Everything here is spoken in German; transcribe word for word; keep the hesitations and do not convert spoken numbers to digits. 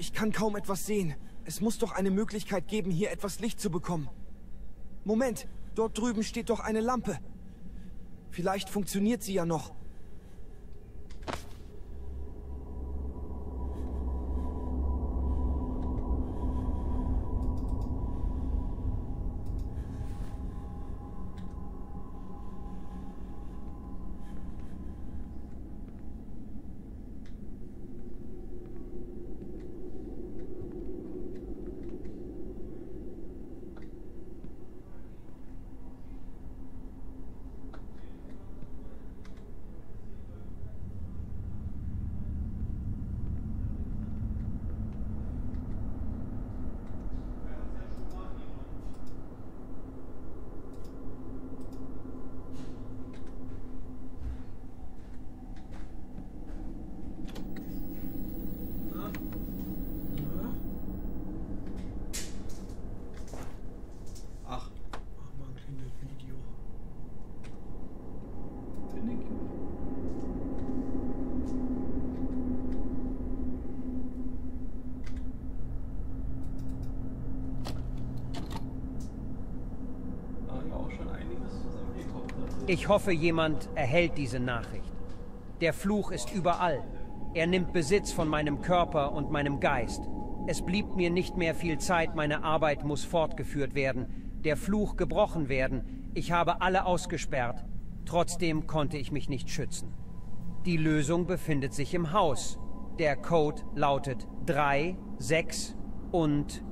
Ich kann kaum etwas sehen. Es muss doch eine Möglichkeit geben, hier etwas Licht zu bekommen. Moment, dort drüben steht doch eine Lampe. Vielleicht funktioniert sie ja noch. Ich hoffe, jemand erhält diese Nachricht. Der Fluch ist überall. Er nimmt Besitz von meinem Körper und meinem Geist. Es blieb mir nicht mehr viel Zeit, meine Arbeit muss fortgeführt werden. Der Fluch gebrochen werden. Ich habe alle ausgesperrt. Trotzdem konnte ich mich nicht schützen. Die Lösung befindet sich im Haus. Der Code lautet drei, sechs und